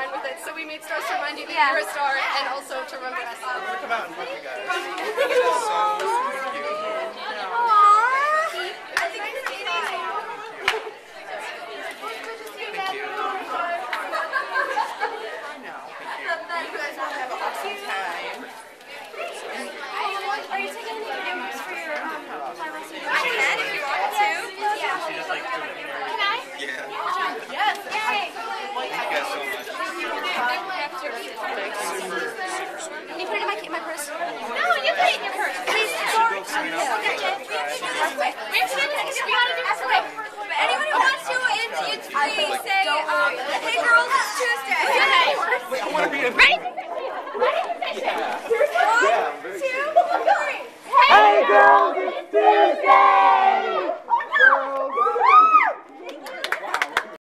shine with it. So we made stars to remind you that you're a star, and also to remember us. Come out and look, you guys. It's so cute. My purse. No, you put it in your purse. Please. But anyone who wants to, in say, hey girls, it's Tuesday. Wait, I want to be a